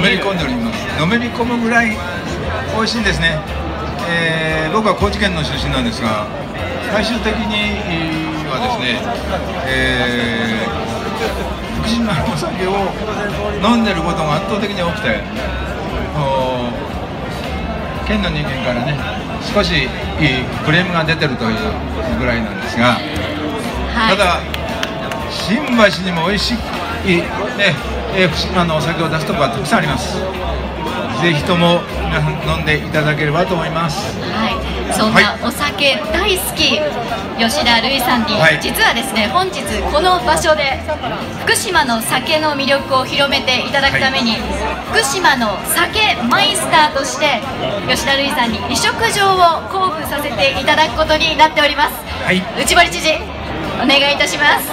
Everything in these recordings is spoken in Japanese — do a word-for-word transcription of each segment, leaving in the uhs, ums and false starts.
めり込んでおります。のめり込むぐらい美味しいんですね。えー、僕は高知県の出身なんですが、最終的にはですね、えー、福島のお酒を飲んでることが圧倒的に多くて、県の人間からね少しクレームが出てるというぐらいなんですが、はい、ただ新橋にも美味しい、ね、福島のお酒を出すところがたくさんあります。ぜひとも皆さん飲んでいただければと思います。 はい、そんなお酒大好き吉田類さんに、はい、実はですね本日この場所で福島の酒の魅力を広めていただくために、はい、福島の酒マイスターとして吉田類さんに委嘱状を交付させていただくことになっております。はい、内堀知事お願いいたします。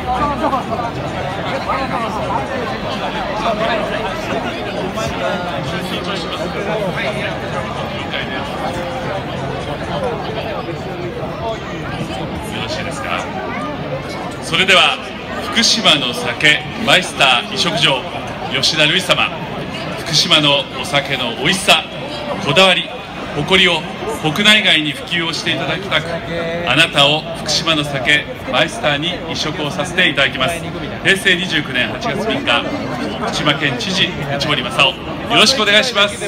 よろしいですか。それでは福島の酒マイスター委嘱状吉田類様、福島のお酒の美味しさ、こだわり、誇りを国内外に普及をしていただきたく、あなたを福島の酒マイスターに委嘱をさせていただきます。へいせいにじゅうきゅうねんはちがつみっか、福島県知事内堀正夫、よろしくお願いします。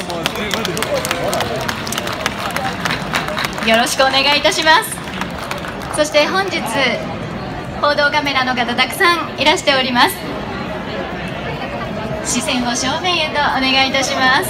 よろしくお願いいたします。そして本日報道カメラの方たくさんいらしております。視線を正面へとお願いいたします。